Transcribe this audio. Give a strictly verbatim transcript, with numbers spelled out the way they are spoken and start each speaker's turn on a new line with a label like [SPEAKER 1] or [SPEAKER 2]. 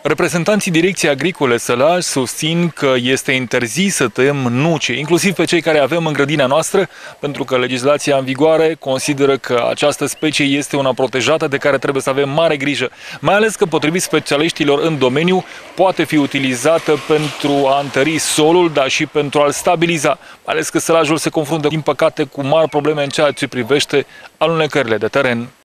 [SPEAKER 1] Reprezentanții Direcției Agricole Sălaj susțin că este interzis să tăiem nuci, inclusiv pe cei care avem în grădina noastră, pentru că legislația în vigoare consideră că această specie este una protejată de care trebuie să avem mare grijă, mai ales că, potrivit specialiștilor în domeniu, poate fi utilizată pentru a întări solul, dar și pentru a-l stabiliza, mai ales că Sălajul se confruntă, din păcate, cu mari probleme în ceea ce privește alunecările de teren.